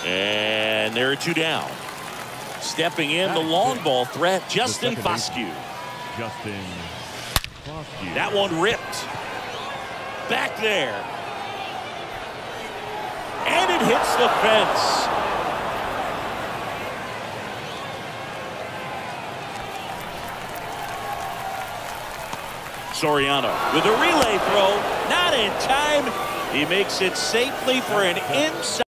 And there are 2 down. Stepping in, the long ball threat, Justin Foscue. That one ripped. Back there. And it hits the fence. Soriano with a relay throw. Not in time. He makes it safely for an inside.